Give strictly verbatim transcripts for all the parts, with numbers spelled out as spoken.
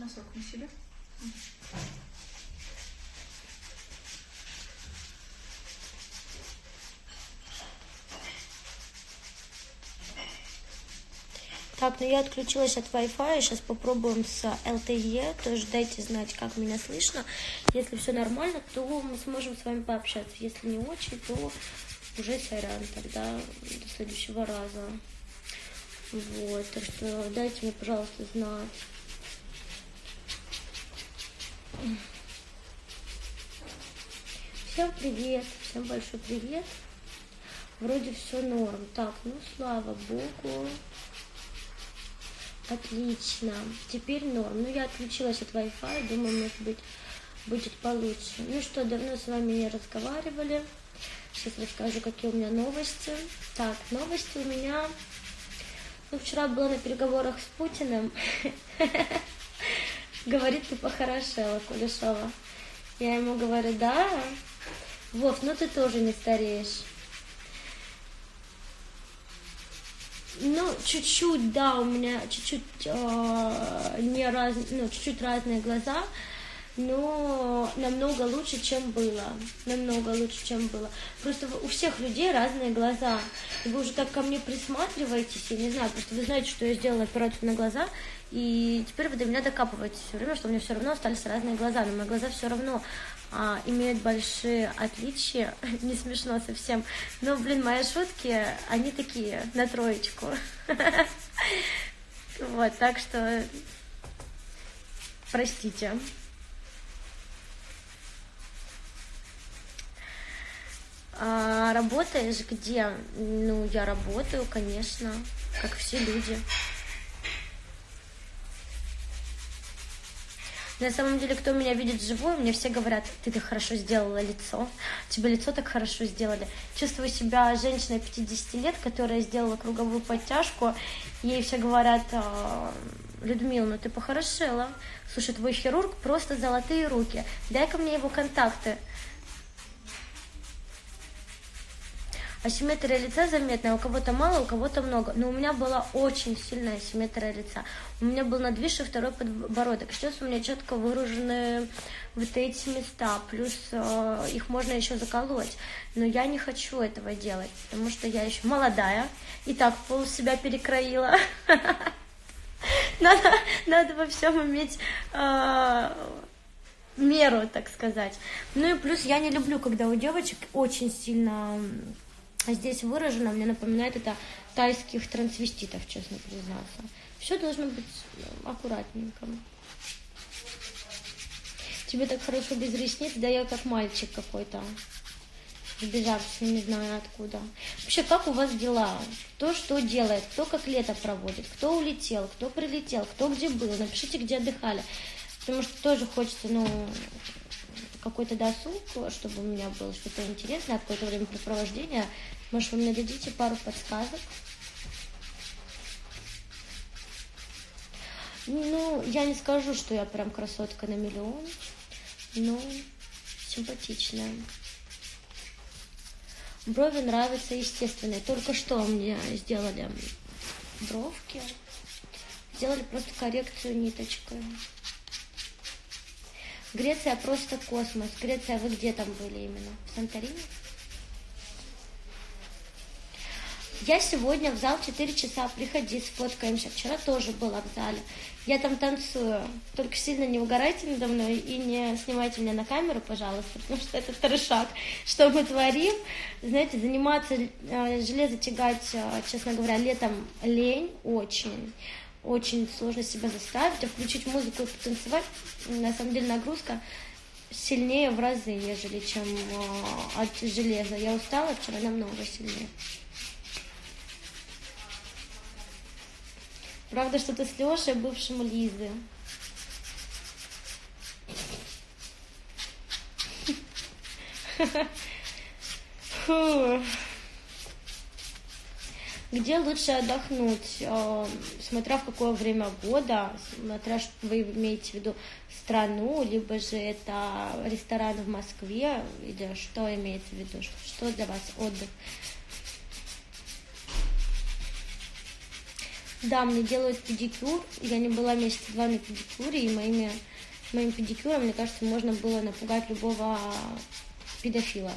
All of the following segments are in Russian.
носок на себе. Так, ну я отключилась от Wi-Fi, сейчас попробуем с эл тэ е, тоже дайте знать, как меня слышно. Если все нормально, то мы сможем с вами пообщаться, если не очень, то уже сорян, тогда до следующего раза. Вот, так что дайте мне, пожалуйста, знать. Всем привет, всем большой привет. Вроде все норм. Так, ну слава богу. Отлично. Теперь норм. Ну, я отключилась от Wi-Fi, думаю, может быть, будет получше. Ну что, давно с вами не разговаривали. Сейчас расскажу, какие у меня новости. Так, новости у меня... Ну, вчера была на переговорах с Путиным. Говорит, ты похорошела, Кулешова. Я ему говорю, да. Вов, ну ты тоже не стареешь. Ну, чуть-чуть, да, у меня чуть-чуть э, не раз, ну, чуть-чуть разные глаза, но намного лучше, чем было. Намного лучше, чем было. Просто у всех людей разные глаза. И вы уже так ко мне присматриваетесь, я не знаю, просто вы знаете, что я сделала операцию на глаза, и теперь вы до меня докапываетесь все время, что у меня все равно остались разные глаза, но мои глаза все равно а, имеют большие отличия, не смешно совсем, но, блин, мои шутки, они такие, на троечку. Вот, так что, простите. А, работаешь где? Ну, я работаю, конечно, как все люди. На самом деле, кто меня видит вживую, мне все говорят, ты так хорошо сделала лицо, тебе лицо так хорошо сделали. Чувствую себя женщиной пятидесяти лет, которая сделала круговую подтяжку, ей все говорят, Людмила, ну ты похорошела. Слушай, твой хирург просто золотые руки, дай-ка мне его контакты. Асимметрия лица заметная, у кого-то мало, у кого-то много. Но у меня была очень сильная асимметрия лица. У меня был надвисший второй подбородок. Сейчас у меня четко выражены вот эти места. Плюс э, их можно еще заколоть. Но я не хочу этого делать, потому что я еще молодая. И так пол себя перекроила. Надо, надо во всем иметь меру, так сказать. Ну и плюс я не люблю, когда у девочек очень сильно... Здесь выражено, мне напоминает это тайских трансвеститов, честно признаться. Все должно быть аккуратненько. Тебе так хорошо без ресниц, да я как мальчик какой-то, сбежавший, не знаю откуда. Вообще, как у вас дела? Кто что делает, кто как лето проводит, кто улетел, кто прилетел, кто где был. Напишите, где отдыхали. Потому что тоже хочется, ну... какой-то досуг, чтобы у меня было что-то интересное, какое-то времяпрепровождение. Может, вы мне дадите пару подсказок? Ну, я не скажу, что я прям красотка на миллион, но симпатичная. Брови нравятся естественные. Только что мне сделали бровки. Сделали просто коррекцию ниточкой. Греция просто космос. Греция, вы где там были именно? В Санторини? Я сегодня в зал четыре часа, приходи, сфоткаемся. Вчера тоже была в зале. Я там танцую. Только сильно не угорайте надо мной и не снимайте меня на камеру, пожалуйста, потому что это трешак. Что мы творим? Знаете, заниматься, железо тягать, честно говоря, летом лень очень. Очень сложно себя заставить, а включить музыку и потанцевать, на самом деле нагрузка сильнее в разы, нежели чем э, от железа. Я устала вчера намного сильнее. Правда, что-то с Лешей, бывшим Лизы. Фу. Где лучше отдохнуть, смотря в какое время года, смотря что вы имеете в виду страну, либо же это ресторан в Москве, или что имеется в виду, что для вас отдых. Да, мне делают педикюр. Я не была месяца два на педикюре, и моими, моим педикюром, мне кажется, можно было напугать любого педофила.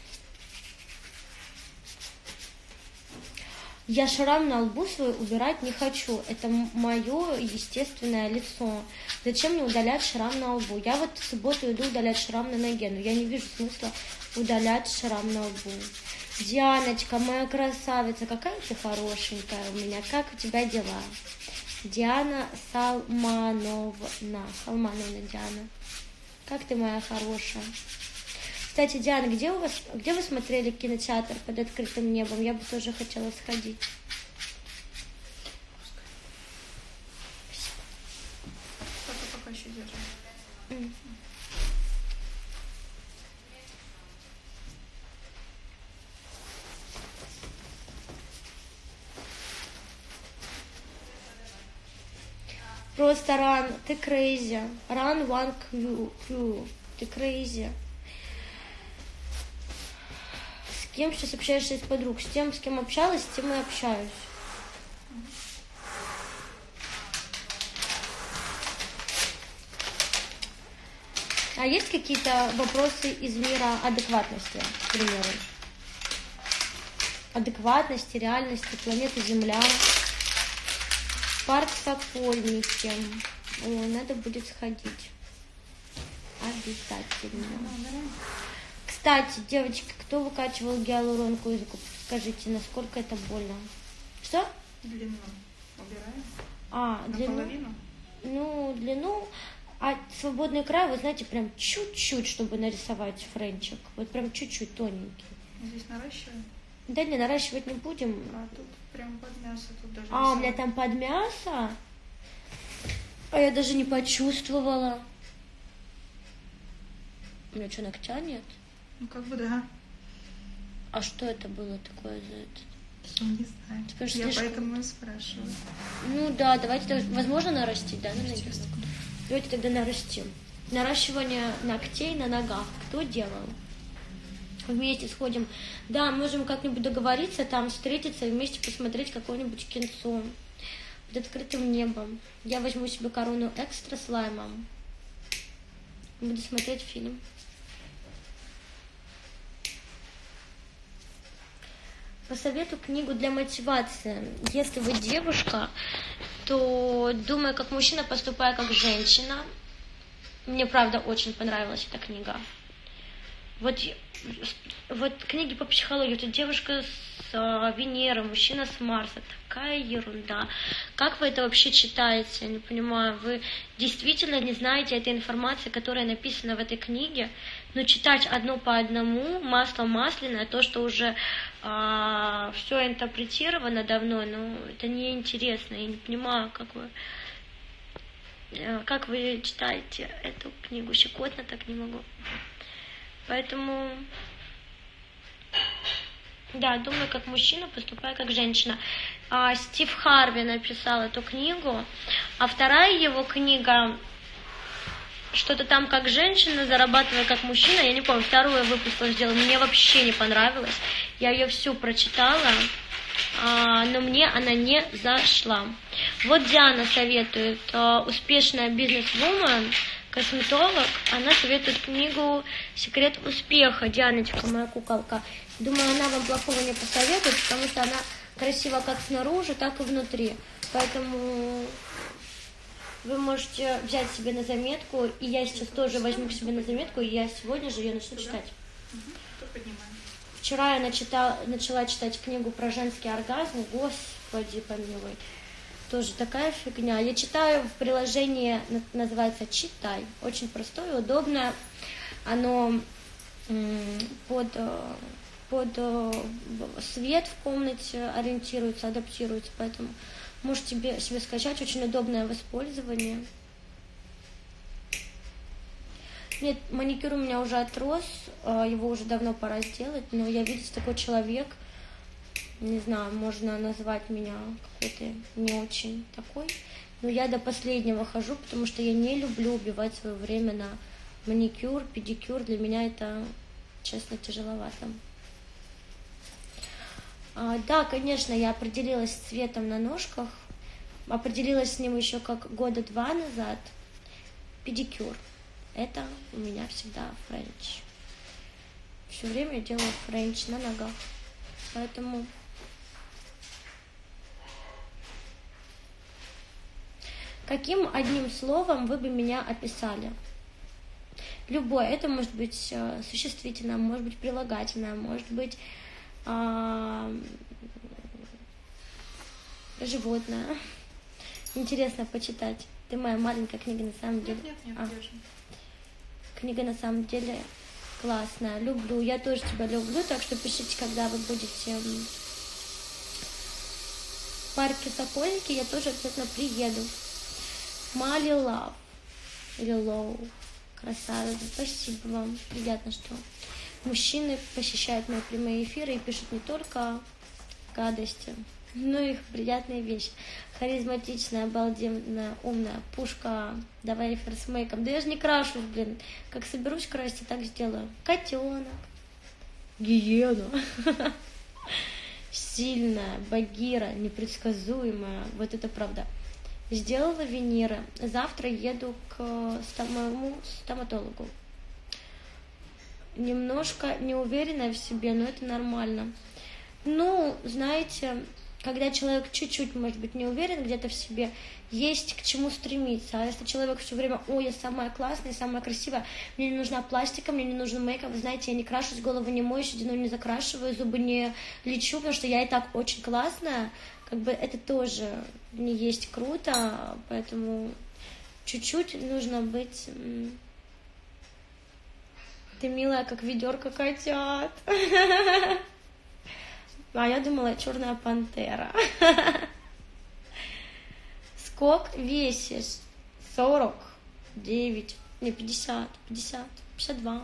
Я шрам на лбу свой убирать не хочу. Это мое естественное лицо. Зачем мне удалять шрам на лбу? Я вот в субботу иду удалять шрам на ноге, но я не вижу смысла удалять шрам на лбу. Дианочка, моя красавица, какая ты хорошенькая у меня. Как у тебя дела? Диана Салмановна. Салмановна Диана. Как ты, моя хорошая? Кстати, Диана, где у вас, где вы смотрели кинотеатр под открытым небом? Я бы тоже хотела сходить. Пока, пока еще держим. Mm. Просто ран, ты crazy. Run one Q, Q. Ты crazy. С кем сейчас общаешься из подруг? С тем, с кем общалась, с тем и общаюсь. А есть какие-то вопросы из мира адекватности, к примеру? Адекватности, реальности, планеты Земля. Парк Сокольники. О, надо будет сходить. Обязательно. Кстати, девочки, кто выкачивал гиалуронку из губ? Скажите, насколько это больно? Что? Длину убираем. А, длину? Наполовину? Ну, длину. А свободный край, вы знаете, прям чуть-чуть, чтобы нарисовать френчик. Вот прям чуть-чуть тоненький. Здесь наращиваем? Да не, наращивать не будем. А тут прям под мясо. Тут даже А, у меня там под мясо? А я даже не почувствовала. У меня что, ногтя нет? Ну, как бы да. А что это было такое за это? Не знаю. Теперь Я слишком... поэтому и спрашиваю. Ну да, давайте, тогда- возможно, нарастить, да, на ноге? Давайте тогда нарастим. Наращивание ногтей на ногах. Кто делал? Вместе сходим. Да, можем как-нибудь договориться, там встретиться и вместе посмотреть какое-нибудь кинцо под открытым небом. Я возьму себе корону экстра с лаймом. Буду смотреть фильм. Посоветую книгу для мотивации. Если вы девушка, то думай, как мужчина, поступая как женщина. Мне, правда, очень понравилась эта книга. Вот, вот книги по психологии. Вот девушка с а, Венеры, мужчина с Марса. Такая ерунда. Как вы это вообще читаете? Я не понимаю. Вы действительно не знаете этой информации, которая написана в этой книге? Но читать одно по одному, масло масляное, то, что уже а, все интерпретировано давно, ну, это неинтересно. Я не понимаю, как вы, как вы читаете эту книгу. Щекотно так не могу. Поэтому, да, думаю, как мужчина, поступая как женщина. А, Стив Харви написал эту книгу, а вторая его книга, что-то там как женщина, зарабатывая как мужчина, я не помню, второй выпуск он сделал, мне вообще не понравилось. Я ее всю прочитала, а, но мне она не зашла. Вот Диана советует, а, успешная бизнес-вумен, косметолог, она советует книгу «Секрет успеха». Дианочка, моя куколка. Думаю, она вам плохого не посоветует, потому что она красива как снаружи, так и внутри. Поэтому вы можете взять себе на заметку, и я сейчас тоже возьму к себе на заметку, и я сегодня же ее начну читать. Вчера я начитала, начала читать книгу про женский оргазм. Господи помилуй. Тоже такая фигня. Я читаю в приложении, называется «Читай». Очень простое, удобное. Оно под, под свет в комнате ориентируется, адаптируется. Поэтому можете себе, себе скачать. Очень удобное в использовании. Нет, маникюр у меня уже отрос. Его уже давно пора сделать. Но я, видите, такой человек... Не знаю, можно назвать меня какой-то не очень такой. Но я до последнего хожу, потому что я не люблю убивать свое время на маникюр, педикюр. Для меня это, честно, тяжеловато. А, да, конечно, я определилась с цветом на ножках. определилась с ним еще как года два назад. Педикюр. Это у меня всегда френч. Все время я делаю френч на ногах. Поэтому... Каким одним словом вы бы меня описали? Любое. Это может быть э, существительное, может быть прилагательное, может быть э, животное. Интересно почитать. Ты моя маленькая книга на самом деле. Нет, нет, а, нет, книга на самом деле классная. Люблю. Я тоже тебя люблю, так что пишите, когда вы будете в парке Сокольники, я тоже обязательно приеду. Мали Лав или Лоу. Красавица. Спасибо вам. Приятно, что мужчины посещают мои прямые эфиры и пишут не только гадости, но и приятные вещи. Харизматичная, обалденная, умная, пушка. Давай эфир с мейком. Да я же не крашусь, блин. Как соберусь красить, так сделаю. Котенок. Гиена. Сильная, Багира, непредсказуемая. Вот это правда. Сделала виниры. Завтра еду к моему стоматологу. Немножко неуверенная в себе, но это нормально. Ну, знаете, когда человек чуть-чуть, может быть, не уверен где-то в себе, есть к чему стремиться. А если человек все время: ой, я самая классная, самая красивая, мне не нужна пластика, мне не нужен мейкап, вы знаете, я не крашусь, голову не мою, седину не закрашиваю, зубы не лечу, потому что я и так очень классная, как бы это тоже не есть круто, поэтому чуть-чуть нужно быть... Ты милая, как ведерко котят. А я думала, черная пантера. Сколько весишь? сорок девять, не, пятьдесят, пятьдесят, пятьдесят два.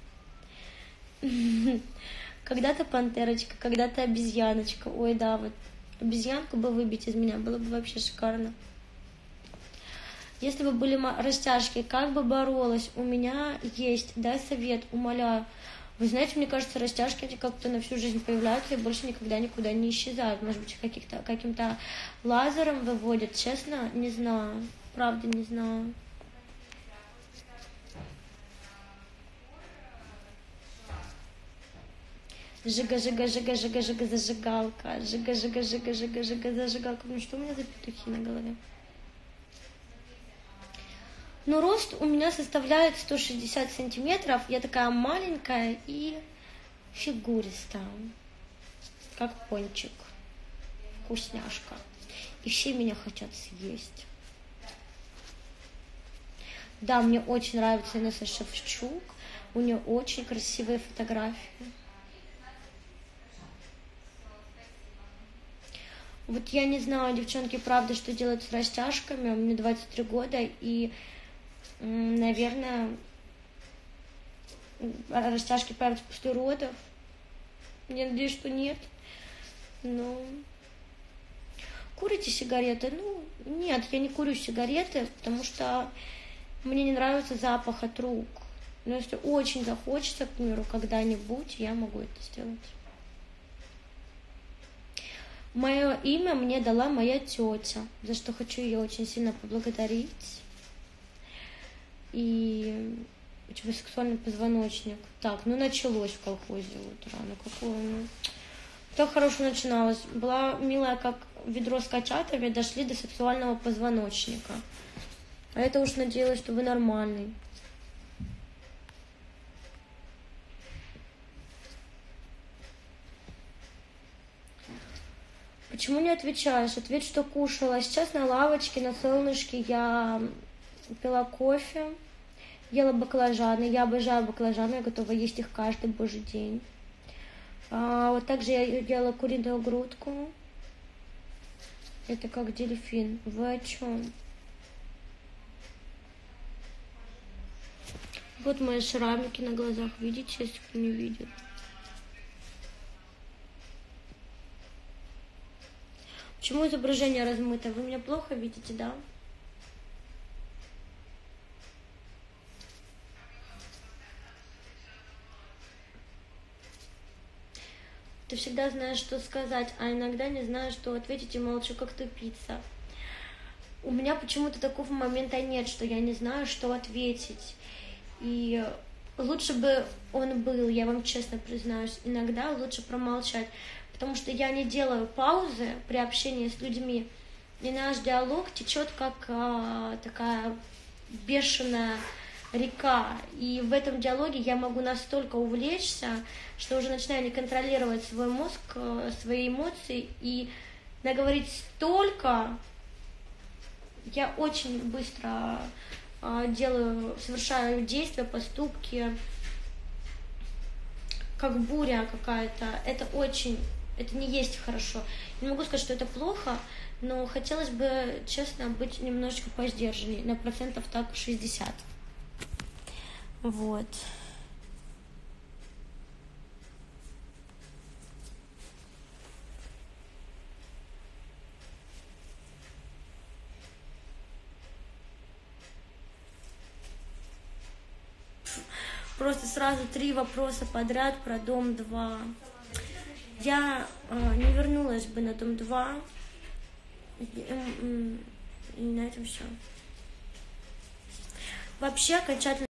Когда-то пантерочка, когда-то обезьяночка. Ой, да, вот обезьянку бы выбить из меня, было бы вообще шикарно. Если бы были растяжки, как бы боролась? У меня есть, дай совет, умоляю. Вы знаете, мне кажется, растяжки эти как-то на всю жизнь появляются и больше никогда никуда не исчезают. Может быть, каких-то, каким-то лазером выводят. Честно, не знаю. Правда, не знаю. Жига, жига, жига, жига, жига, зажигалка. Жига, жига, жига, жига, жига, зажигалка. Ну что у меня за петухи на голове? Ну, рост у меня составляет сто шестьдесят сантиметров. Я такая маленькая и фигуристая. Как пончик. Вкусняшка. И все меня хотят съесть. Да, мне очень нравится Инесса Шевчук. У нее очень красивые фотографии. Вот я не знаю, девчонки, правда, что делать с растяжками. Мне двадцать три года, и, наверное, растяжки появятся после родов. Я надеюсь, что нет. Но... Курите сигареты? Ну, нет, я не курю сигареты, потому что мне не нравится запах от рук. Но если очень захочется, к примеру, когда-нибудь, я могу это сделать. Мое имя мне дала моя тетя, за что хочу ее очень сильно поблагодарить. И у сексуальный позвоночник. Так, ну началось в колхозе вот рано. Какое, ну... Так хорошо начиналось. Была милая, как ведро с котятами, дошли до сексуального позвоночника. А это уж надеялась, что вы нормальный. Почему не отвечаешь? Ответь, что кушала. Сейчас на лавочке, на солнышке я пила кофе, ела баклажаны. Я обожаю баклажаны, я готова есть их каждый божий день. А, вот также я ела куриную грудку. Это как дельфин. Вы о чем? Вот мои шрамики на глазах. Видите, если кто не видит? Почему изображение размыто? Вы меня плохо видите, да? Ты всегда знаешь, что сказать, а иногда не знаешь, что ответить, и молчу, как тупица. у меня почему-то такого момента нет, что я не знаю, что ответить. И лучше бы он был, я вам честно признаюсь, иногда лучше промолчать, потому что я не делаю паузы при общении с людьми, и наш диалог течет как а, такая бешеная река, и в этом диалоге я могу настолько увлечься, что уже начинаю не контролировать свой мозг, свои эмоции, и наговорить столько. Я очень быстро э, делаю, совершаю действия, поступки, как буря какая-то. Это очень, это не есть хорошо. Не могу сказать, что это плохо, но хотелось бы, честно, быть немножечко посдержанней, на процентов так шестьдесят. Вот. Просто сразу три вопроса подряд про дом два. Я э, не вернулась бы на дом два. И, и, и на этом все. Вообще окончательно